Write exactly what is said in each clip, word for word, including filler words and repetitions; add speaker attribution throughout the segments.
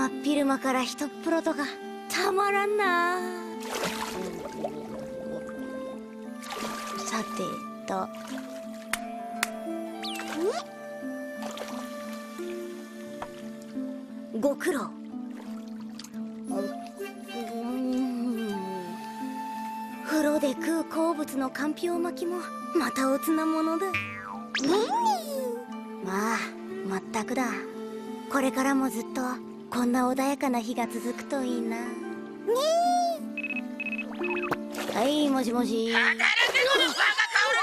Speaker 1: 真っ昼間から一っ風呂とかたまらんな。さてとご苦労。風呂で食う好物のかんぴょう巻きもまたおつなものだ。まあまったくだ。これからもずっとこんな穏やかな日が続くといいな。ねえ。はい、もしもし。働けこのバカ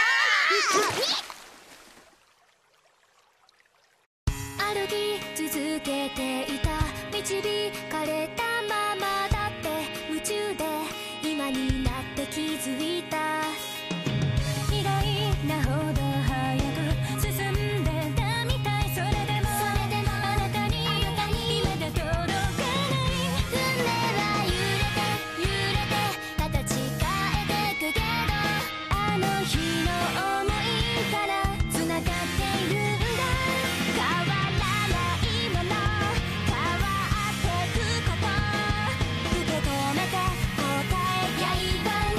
Speaker 2: 顔。歩き続けていた導かれたままだって夢中で今になって気づいた。意外なほど早く進んでたみたい。それでもあなたに今が届かない。船は揺れて揺れて形変えてくけど、あの日の想いから繋がっているんだ。変わらないもの変わってくこと受け止めて答え刃に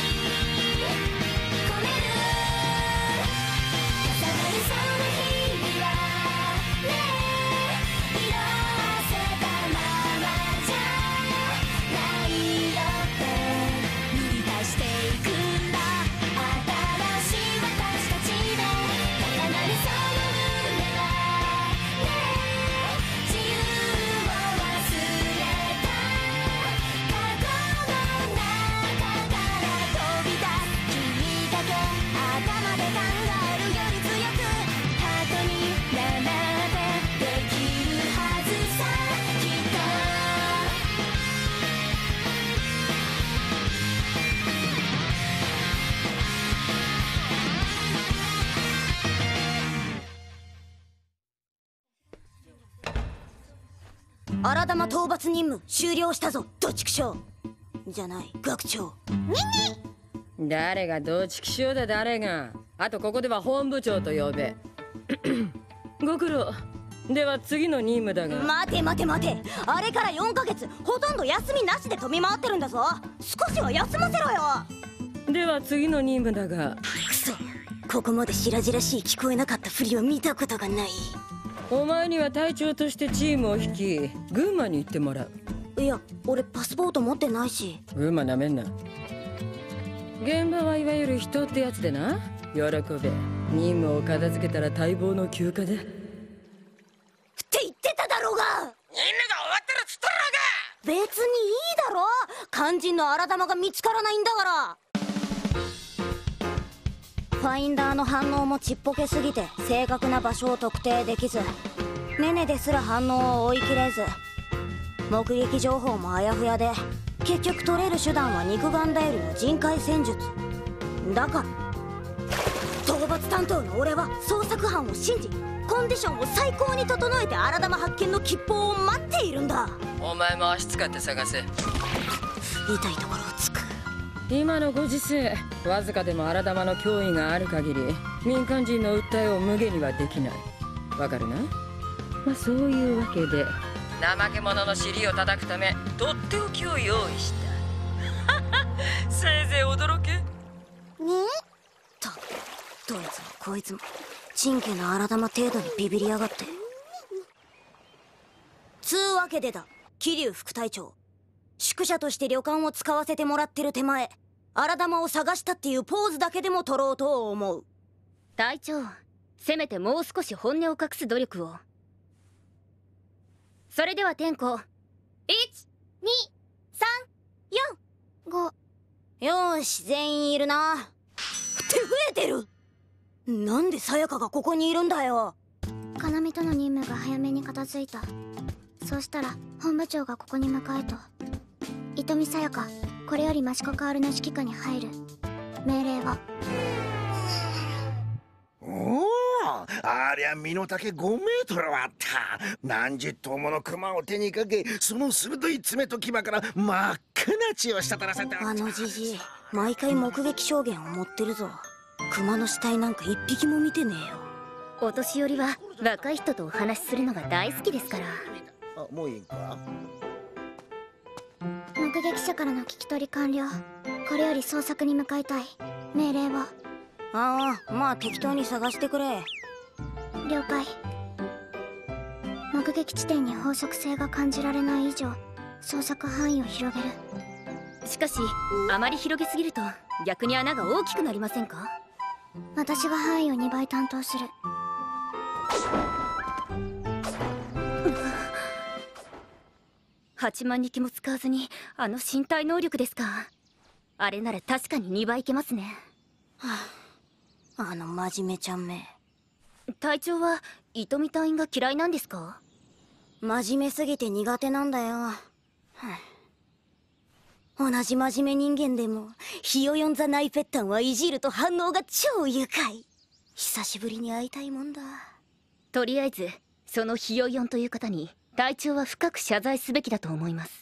Speaker 2: 込める。重なるその日々はねえ、色あせたままじゃないよって塗り足していくんだ。新しい私たちで高鳴るその胸はねえ、自由を忘れた過去の中から飛び出す。君だけ頭で考えるより強くハートになってできるはずさきっと。
Speaker 1: 荒玉討伐任務終了したぞ。どちくしょうじゃない学長。
Speaker 3: 誰がどちきしょうだ。誰が。あとここでは本部長と呼べ。ご苦労。では次の任務だが。
Speaker 1: 待て待て待て。あれからよんかげつほとんど休みなしで飛び回ってるんだぞ。少しは休ませろよ。
Speaker 3: では次の任務だが。
Speaker 1: くそ、ここまで白々しい聞こえなかったふりを見たことがない。
Speaker 3: お前には隊長としてチームを率き群馬に行ってもらう。
Speaker 1: いや、俺パスポート持ってないし。
Speaker 3: 群馬なめんな。現場はいわゆる人ってやつでな。喜べ。任務を片付けたら待望の休暇だ。
Speaker 1: って言ってただろうが。
Speaker 4: 任務が終わってるっつったろうが。
Speaker 1: 別にいいだろ。肝心の荒玉が見つからないんだから。ファインダーの反応もちっぽけすぎて正確な場所を特定できず、ネネですら反応を追い切れず、目撃情報もあやふやで、結局取れる手段は肉眼頼りの人海戦術だから、討伐担当の俺は捜索班を信じ、コンディションを最高に整えて荒玉発見の吉報を待っているんだ。
Speaker 3: お前も足使って探せ。
Speaker 1: 痛いところをつく。
Speaker 3: 今のご時世、わずかでも荒玉の脅威がある限り民間人の訴えを無下にはできない。わかるな。まあそういうわけで怠け者の尻を叩くためとっておきを用意した。せいぜい驚け。
Speaker 1: ねと、どいつもこいつもチンケな荒玉程度にビビりやがって。つうわけでだ、桐生副隊長。宿舎として旅館を使わせてもらってる手前、荒玉を探したっていうポーズだけでも取ろうと思う。
Speaker 2: 隊長、せめてもう少し本音を隠す努力を。それでは点呼。いち、に、さん、よん、ご。
Speaker 1: よーし、全員いるな。って増えてる。なんでさやかがここにいるんだよ。
Speaker 5: 要との任務が早めに片付いた。そうしたら本部長がここに向かえと。糸見さやか、これより益子薫の指揮下に入る。命令は。
Speaker 6: おお、ありゃ身の丈ごメートルはあった。何十頭もの熊を手にかけ、その鋭い爪と牙から真っ赤な血を滴らせて。
Speaker 1: あのじじい、毎回目撃証言を持ってるぞ。熊の死体なんか一匹も見てねえよ。
Speaker 2: お年寄りは若い人とお話しするのが大好きですから。
Speaker 6: あ、もういいんか。
Speaker 5: 目撃者からの聞き取り完了。これより捜索に向かいたい。命令を。
Speaker 1: ああ、まあ適当に探してくれ。
Speaker 5: 了解。目撃地点に法則性が感じられない以上、捜索範囲を広げる。
Speaker 2: しかしあまり広げすぎると逆に穴が大きくなりませんか？
Speaker 5: 私が範囲をにばい担当する。
Speaker 2: はちまん力も使わずにあの身体能力ですか。あれなら確かににばいいけますね。
Speaker 1: はあ、あの真面目ちゃんめ。
Speaker 2: 隊長は糸見隊員が嫌いなんですか？
Speaker 1: 真面目すぎて苦手なんだよ。はあ、同じ真面目人間でもヒヨヨンザナイペッタンはいじると反応が超愉快。久しぶりに会いたいもんだ。
Speaker 2: とりあえずそのヒヨヨンという方に隊長は深く謝罪すべきだと思います。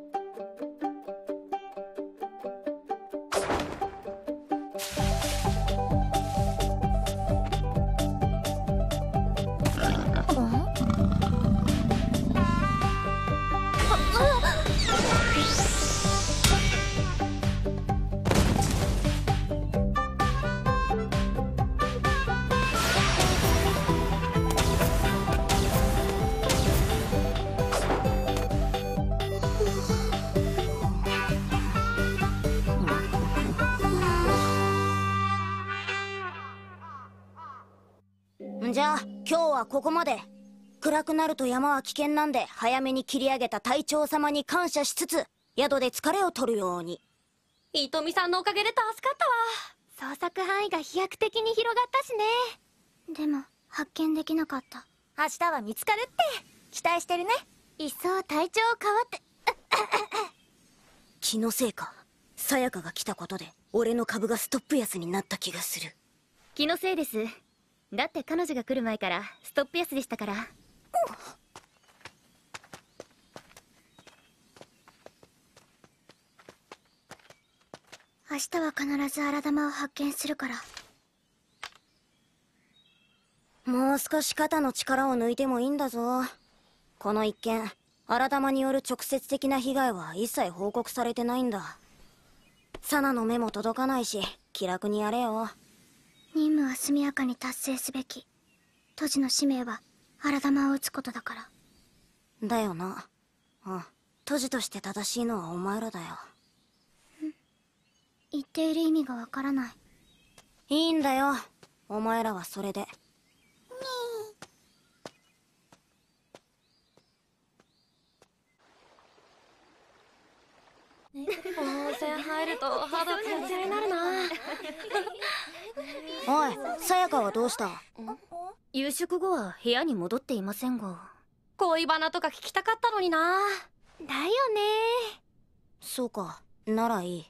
Speaker 1: じゃあ今日はここまで。暗くなると山は危険なんで早めに切り上げた隊長様に感謝しつつ宿で疲れを取るように。
Speaker 2: 糸見さんのおかげで助かったわ。捜索範囲が飛躍的に広がったしね。
Speaker 5: でも発見できなかった。
Speaker 1: 明日は見つかるって期待してるね。
Speaker 5: 一層体調変わって
Speaker 1: 気のせいか。さやかが来たことで俺の株がストップ安になった気がする。
Speaker 2: 気のせいです。だって彼女が来る前からストップ安でしたから。
Speaker 5: 明日は必ず荒玉を発見するから。
Speaker 1: もう少し肩の力を抜いてもいいんだぞ。この一件荒玉による直接的な被害は一切報告されてないんだ。サナの目も届かないし気楽にやれよ。
Speaker 5: 任務は速やかに達成すべき。都知の使命は荒玉を撃つことだから。
Speaker 1: だよな。うん。都知として正しいのはお前らだよ。
Speaker 5: 言っている意味がわからない。
Speaker 1: いいんだよ。お前らはそれで。
Speaker 2: 温泉入ると肌ツヤツヤになるな。
Speaker 1: おい、さやかはどうした？
Speaker 2: 夕食後は部屋に戻っていませんが。
Speaker 7: 恋バナとか聞きたかったのにな。
Speaker 2: だよね。
Speaker 1: そうか、ならいい。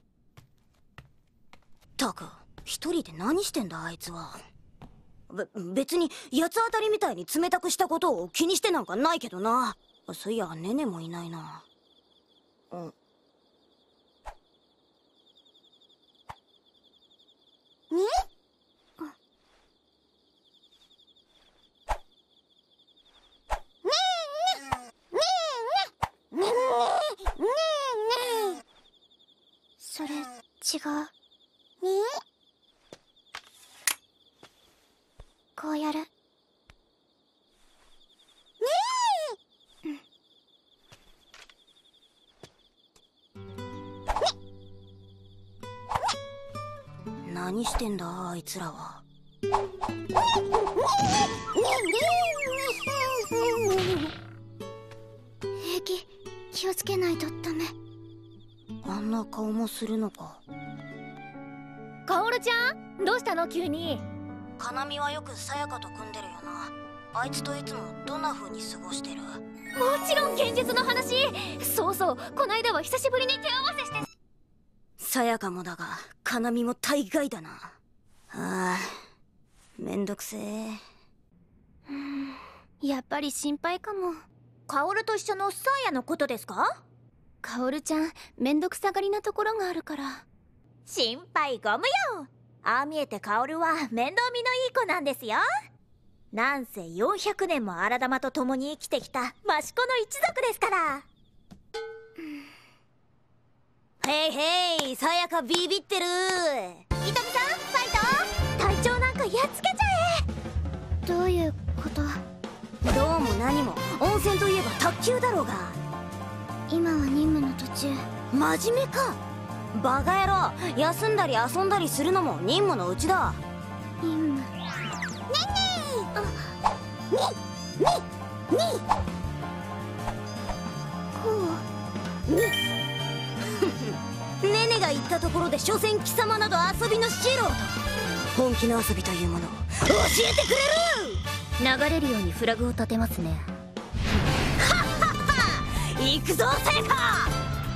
Speaker 1: ったく、一人で何してんだあいつは。べ、別に八つ当たりみたいに冷たくしたことを気にしてなんかないけどな。そういや、ネネもいないな。うん。ね？
Speaker 5: それ違う。こうやる。
Speaker 1: 何してんだあいつらは。
Speaker 5: 平気。気をつけないとダメ。
Speaker 1: あんな顔もするのか。
Speaker 2: カオルちゃん、どうしたの急に。
Speaker 1: カナミはよくさやかと組んでるよな。あいつといつもどんな風に過ごしてる？
Speaker 2: もちろん現実の話。そうそう、こないだは久しぶりに手合わせして。
Speaker 1: さやかもだがカナミも大概だな。ああ、めんどくせえ。
Speaker 2: やっぱり心配かも。
Speaker 1: カオルと一緒のサーヤのことですか？
Speaker 2: カオルちゃんめんどくさがりなところがあるから。
Speaker 1: 心配ご無用。ああ見えてカオルは面倒見のいい子なんですよ。
Speaker 8: なんせよんひゃくねんも荒玉と共に生きてきた益子の一族ですから。
Speaker 1: へいへい、さやかビビってる。
Speaker 8: 伊丹さん、ファイト。隊長なんかやっつけちゃ
Speaker 5: え。どういうこと？
Speaker 1: どうも何も、温泉といえば卓球だろうが。
Speaker 5: 今は任務の途中。
Speaker 1: 真面目か。バカ野郎、休んだり遊んだりするのも任務のうちだ。
Speaker 5: 任務。ねんねー。にににこうに
Speaker 1: ネネが言ったところで所詮貴様など遊びの素人。本気の遊びというものを教えてくれる。
Speaker 8: 流れるようにフラグを立てますね。
Speaker 1: はっはっは、行くぞさやか。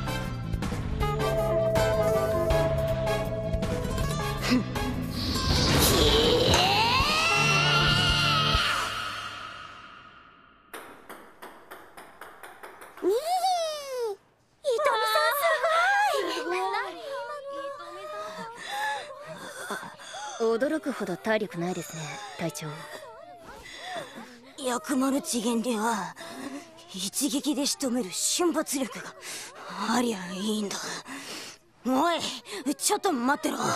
Speaker 8: 驚くほど体力ないですね、隊長。
Speaker 1: 薬丸次元では一撃で仕留める瞬発力がありゃいいんだ。おい、ちょっと待ってろ。は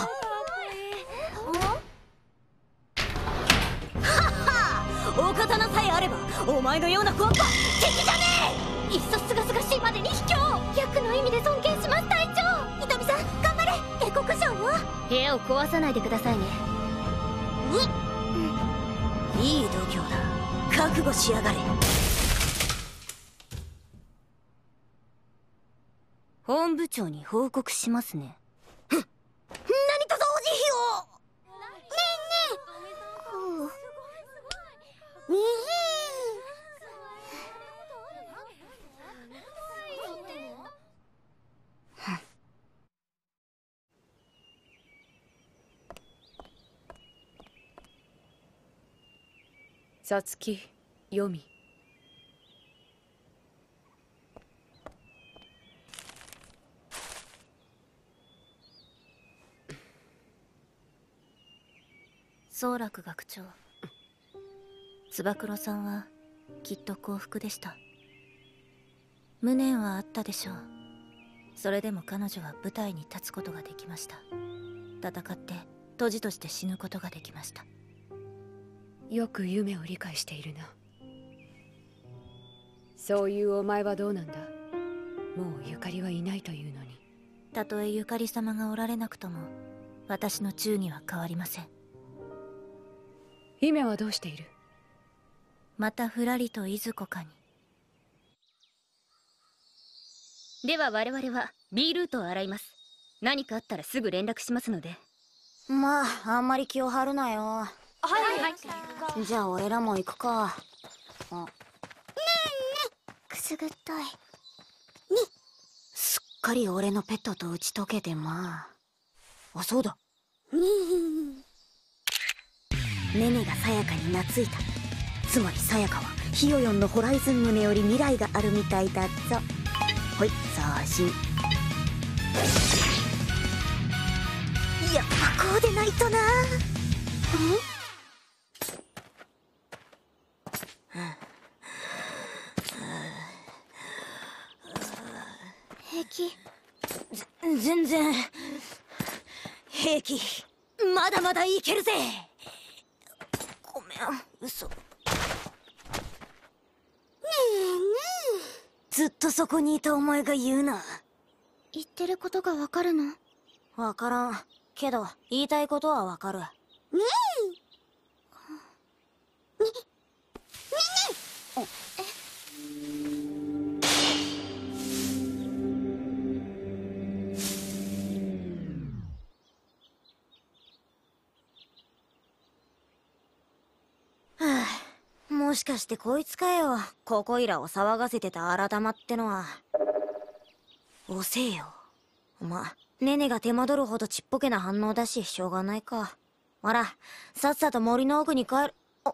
Speaker 1: っは、お刀さえあればお前のような子は敵じゃねえ。
Speaker 8: いっそすがすがしいまでに卑怯。逆の意味で尊敬します隊長。伊丹さん頑張れ。下克上よ。部屋を壊さないでくださいね。
Speaker 1: うん、いい度胸だ。覚悟しやがれ。
Speaker 8: 本部長に報告しますね。
Speaker 1: 何とぞお慈悲を。
Speaker 5: ねえねえ。こう。にひ
Speaker 9: さつき、よみ。
Speaker 8: 宗楽学長、燕さんはきっと幸福でした。無念はあったでしょう。それでも彼女は舞台に立つことができました。戦って杜氏として死ぬことができました。
Speaker 9: よく夢を理解しているな。そういうお前はどうなんだ。もうゆかりはいないというのに。
Speaker 8: たとえゆかり様がおられなくとも私の忠義は変わりません。
Speaker 9: 姫はどうしている？
Speaker 8: またふらりといずこかに。では我々は B ルートを洗います。何かあったらすぐ連絡しますので。
Speaker 1: まああんまり気を張るなよ。
Speaker 7: はいはい。
Speaker 1: じゃあ俺らも行くか。あ、ねえね
Speaker 5: え、くすぐったい。に
Speaker 1: すっかり俺のペットと打ち解けて、まあ。あ、そうだ。にネネがさやかに懐いた。つまりさやかはヒヨヨンのホライズン胸より未来があるみたいだぞ。ほい、送信。やっぱこうでないとな。ん？
Speaker 5: 平気？
Speaker 1: 全然平気。まだまだいけるぜ。ごめん、嘘。ねえねえ、ずっとそこにいたお前が言うな。
Speaker 5: 言ってることがわかるの？
Speaker 1: わからんけど言いたいことはわかる。ねえねねねえ。もしかしてこいつかよ、ここいらを騒がせてた荒玉ってのは。遅えよ。ま、ネネが手間取るほどちっぽけな反応だししょうがないか。ほら、さっさと森の奥に帰る。あ、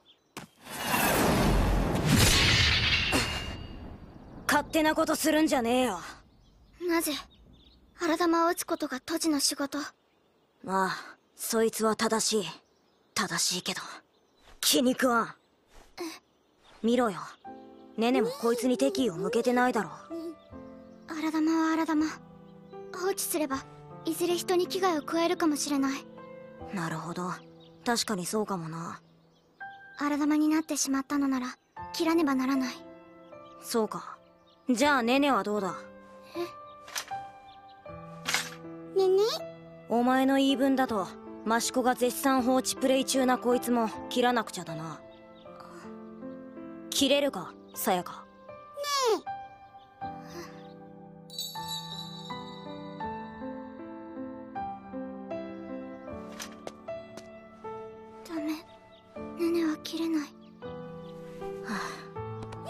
Speaker 1: 勝手なことするんじゃねえよ。
Speaker 5: なぜ荒玉を撃つことが杜氏の仕事？
Speaker 1: まあそいつは正しい正しいけど気に食わん。 見ろよ、ネネもこいつに敵意を向けてないだろ。
Speaker 5: 荒玉は荒玉、放置すればいずれ人に危害を加えるかもしれない。
Speaker 1: なるほど、確かにそうかもな。
Speaker 5: 荒玉になってしまったのなら切らねばならない。
Speaker 1: そうか、じゃあネネはどうだ。
Speaker 5: え、ネネ？
Speaker 1: お前の言い分だと益子が絶賛放置プレイ中なこいつも切らなくちゃだな。切れるか、さやか。
Speaker 5: ねえ。ダメ、ネネは切れない。はあ、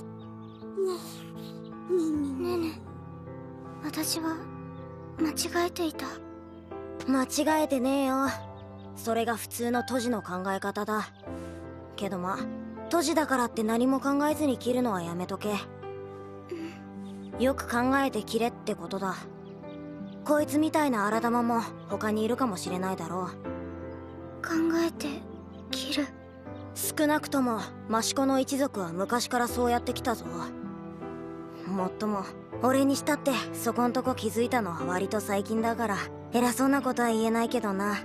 Speaker 5: ネネ、私は間違えていた。
Speaker 1: 間違えてねえよ。それが普通の都市の考え方だ。けどま、都市だからって何も考えずに切るのはやめとけ。よく考えて切れってことだ。こいつみたいな荒玉も他にいるかもしれないだろう。
Speaker 5: 考えて切る。
Speaker 1: 少なくとも益子の一族は昔からそうやってきたぞ。もっとも俺にしたってそこんとこ気づいたのは割と最近だから偉そうなことは言えないけどな。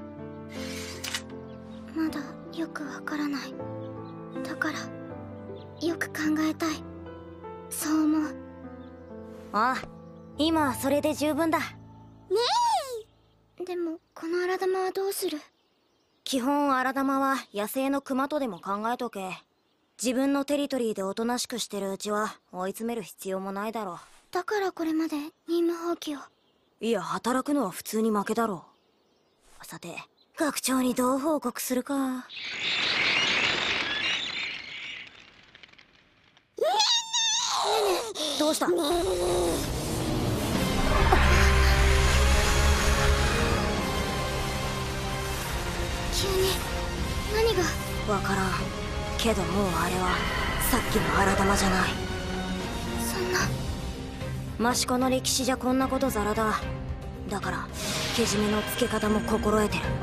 Speaker 5: まだよくわからない。だからよく考えたい。そう思う。
Speaker 1: ああ、今はそれで十分だ。ね
Speaker 5: え。でもこの荒玉はどうする？
Speaker 1: 基本荒玉は野生のクマとでも考えとけ。自分のテリトリーでおとなしくしてるうちは追い詰める必要もないだろう。
Speaker 5: だからこれまで任務放棄を。
Speaker 1: いや、働くのは普通に負けだろう。さて、学長にどう報告するか。ねえねえ、どうした？ねえ、
Speaker 5: 急に何が？
Speaker 1: わからんけど、もうあれはさっきの荒玉じゃない。
Speaker 5: そんな。
Speaker 1: 益子の歴史じゃこんなことザラだ。だからけじめのつけ方も心得てる。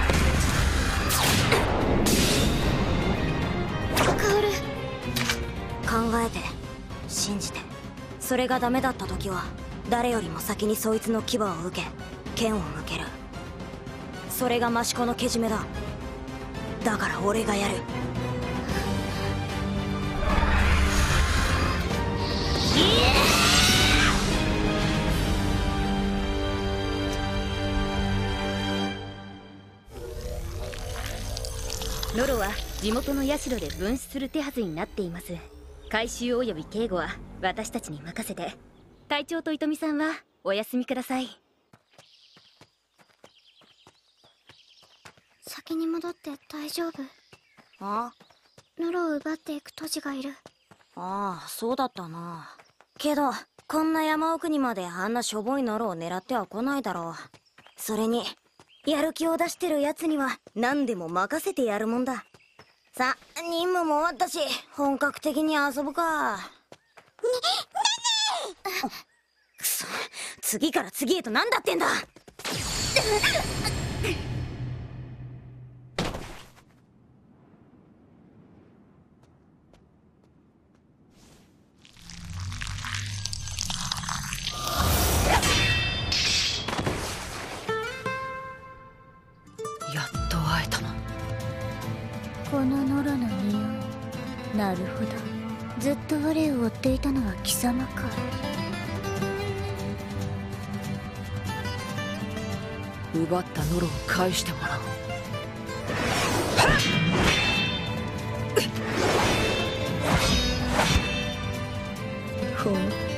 Speaker 5: 薫、
Speaker 1: 考えて信じて、それがダメだった時は誰よりも先にそいつの牙を受け剣を向ける。それが益子のけじめだ。だから俺がやる。
Speaker 10: ノロは地元の社で分子する手はずになっています。回収及び警護は私たちに任せて、隊長と糸美さんはお休みください。
Speaker 5: 先に戻って大丈夫？
Speaker 1: あ？
Speaker 5: ノロを奪っていく都市がいる。
Speaker 1: ああ、そうだったな。けどこんな山奥にまであんなしょぼいノロを狙っては来ないだろう。それにやる気を出してるやつには何でも任せてやるもんだ。さあ、任務も終わったし本格的に遊ぶか。ね、ねねくそ、次から次へと何だってんだ。
Speaker 11: このノロの匂い。なるほど、ずっと我を追っていたのは貴様か。
Speaker 3: 奪ったノロを返してもらおう。
Speaker 11: ほう。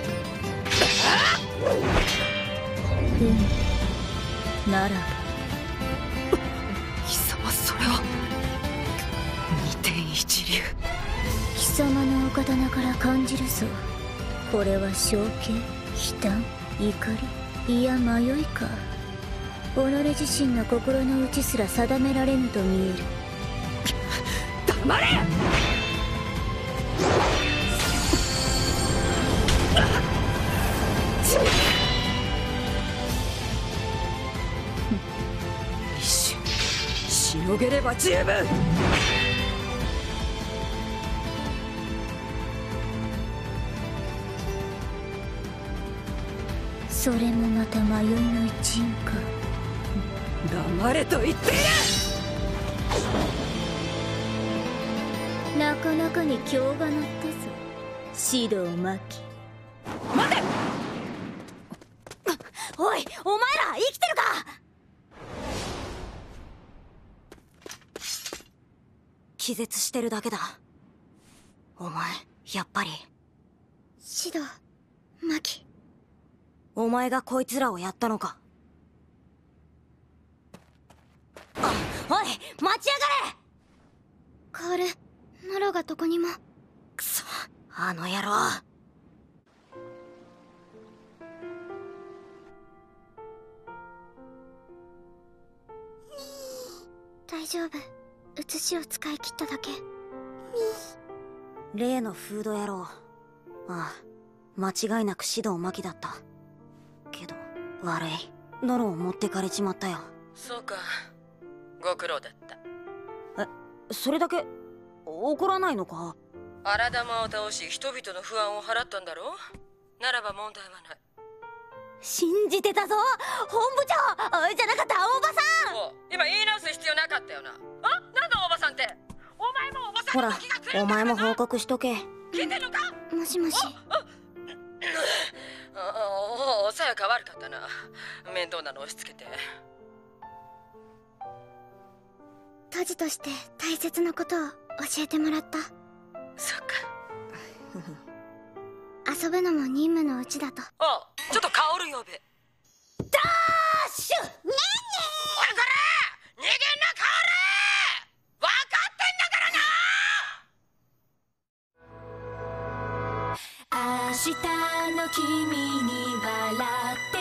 Speaker 11: うん、ならば
Speaker 3: 貴様、それは二天一流。
Speaker 11: 貴様のお刀から感じるぞ。これは正気、悲嘆、怒り、いや迷いか。己自身の心の内すら定められぬと見える。
Speaker 3: 黙れ！一瞬しのげれば十分。
Speaker 11: それもまた迷いの一因か。
Speaker 9: 黙れと言っている。
Speaker 11: なかなかに興が乗ったぞ、指導巻き。
Speaker 9: 待て！
Speaker 1: おい、お前ら生きてるか？気絶してるだけだ。お前やっぱり
Speaker 5: 指導マキ。
Speaker 1: お前がこいつらをやったのか？あ、おい、待ちやがれ！
Speaker 5: カール、ノロがどこにも。
Speaker 1: くそ、あの野郎。
Speaker 5: 大丈夫、写しを使い切っただけ。
Speaker 1: 例のフード野郎。ああ、間違いなく指導巻きだった。けど悪い、ノロを持ってかれちまったよ。
Speaker 3: そうか、ご苦労だった。
Speaker 1: え、それだけ怒らないのか？
Speaker 3: 荒玉を倒し人々の不安を払ったんだろう。ならば問題はない。
Speaker 1: 信じてたぞ、本部長じゃなかった大場さん。
Speaker 3: お、今言い直す必要なかったよな。あ、なんだ大場さんって。お前もおばさんの気が狂ったからな。
Speaker 1: ほら、お前も報告しとけ。
Speaker 3: 聞いてんのか？
Speaker 5: もしもし。
Speaker 3: おお、さやか悪かったな。面倒なの押し付けて。
Speaker 5: 杜氏として大切なことを教えてもらった。
Speaker 3: そっか。
Speaker 5: 遊ぶのも任務のうちだと。
Speaker 3: あ、ちょっとカオル呼べ。
Speaker 1: ダッシュ！ねんねー！
Speaker 4: おいこら！逃げんなカオル！分かってんだからな！
Speaker 2: 明日の君に笑って